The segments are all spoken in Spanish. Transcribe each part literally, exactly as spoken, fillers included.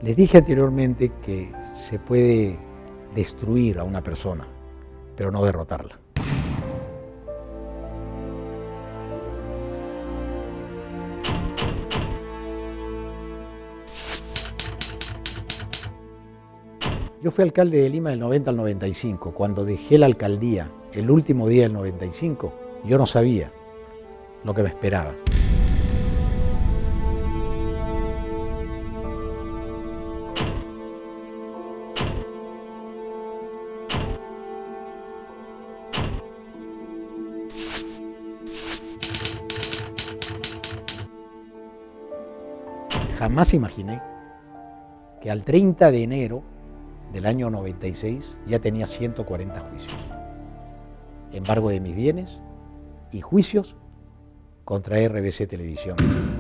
Les dije anteriormente que se puede destruir a una persona, pero no derrotarla. Yo fui alcalde de Lima del noventa al noventa y cinco. Cuando dejé la alcaldía el último día del noventa y cinco, yo no sabía lo que me esperaba. Jamás imaginé que al treinta de enero del año noventa y seis ya tenía ciento cuarenta juicios, embargo de mis bienes y juicios contra R B C Televisión.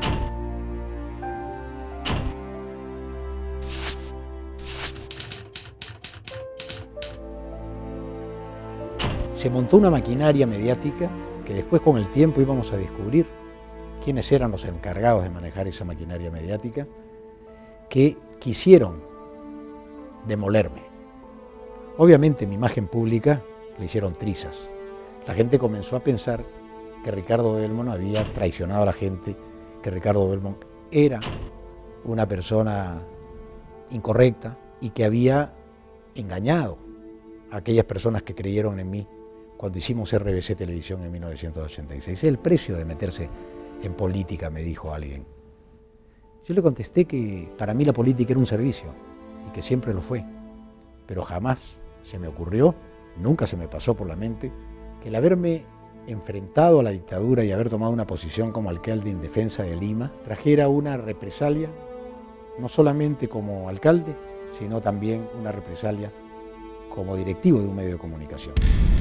Se montó una maquinaria mediática que después con el tiempo íbamos a descubrir quiénes eran los encargados de manejar esa maquinaria mediática, que quisieron demolerme. Obviamente mi imagen pública le hicieron trizas. La gente comenzó a pensar que Ricardo Belmont había traicionado a la gente, que Ricardo Belmont era una persona incorrecta y que había engañado a aquellas personas que creyeron en mí cuando hicimos R B C Televisión en mil novecientos ochenta y seis. Es el precio de meterse en política, me dijo alguien. Yo le contesté que para mí la política era un servicio y que siempre lo fue, pero jamás se me ocurrió, nunca se me pasó por la mente, que el haberme enfrentado a la dictadura y haber tomado una posición como alcalde en defensa de Lima trajera una represalia, no solamente como alcalde, sino también una represalia como directivo de un medio de comunicación.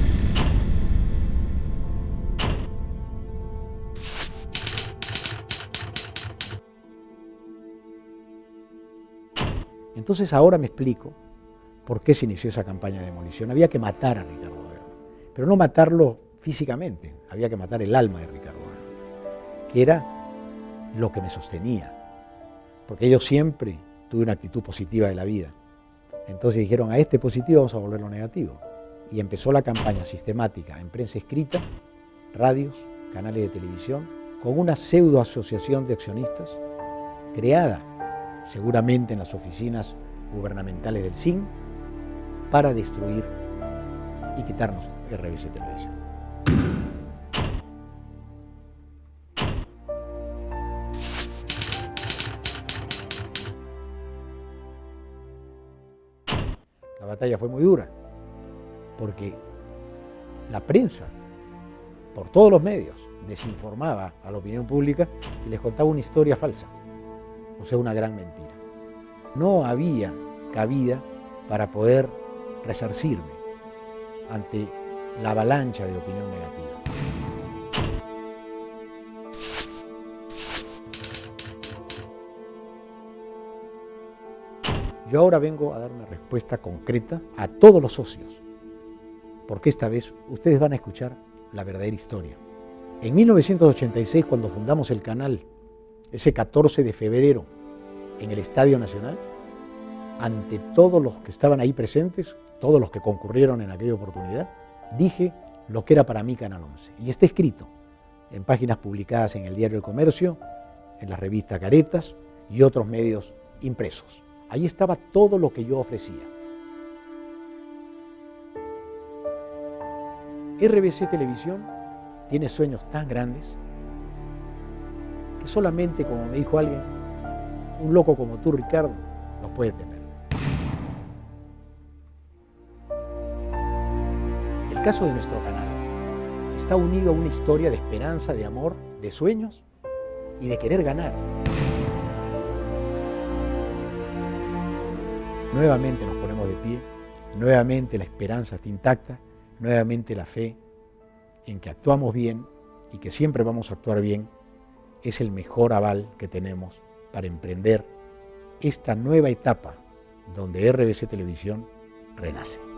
Entonces ahora me explico por qué se inició esa campaña de demolición. Había que matar a Ricardo Belmont, pero no matarlo físicamente, había que matar el alma de Ricardo Belmont, que era lo que me sostenía, porque yo siempre tuve una actitud positiva de la vida. Entonces dijeron, a este positivo vamos a volverlo negativo. Y empezó la campaña sistemática en prensa escrita, radios, canales de televisión, con una pseudo asociación de accionistas creada seguramente en las oficinas gubernamentales del S I N, para destruir y quitarnos R B C Televisión. La batalla fue muy dura, porque la prensa, por todos los medios, desinformaba a la opinión pública y les contaba una historia falsa. O sea, una gran mentira. No había cabida para poder resarcirme ante la avalancha de opinión negativa. Yo ahora vengo a dar una respuesta concreta a todos los socios, porque esta vez ustedes van a escuchar la verdadera historia. En mil novecientos ochenta y seis, cuando fundamos el canal, ese catorce de febrero, en el Estadio Nacional, ante todos los que estaban ahí presentes, todos los que concurrieron en aquella oportunidad, dije lo que era para mí Canal once. Y está escrito en páginas publicadas en el Diario El Comercio, en la revista Caretas y otros medios impresos. Ahí estaba todo lo que yo ofrecía. R B C Televisión tiene sueños tan grandes que solamente, como me dijo alguien, un loco como tú, Ricardo, los puede tener. El caso de nuestro canal está unido a una historia de esperanza, de amor, de sueños y de querer ganar. Nuevamente nos ponemos de pie, nuevamente la esperanza está intacta, nuevamente la fe en que actuamos bien y que siempre vamos a actuar bien es el mejor aval que tenemos para emprender esta nueva etapa donde R B C Televisión renace.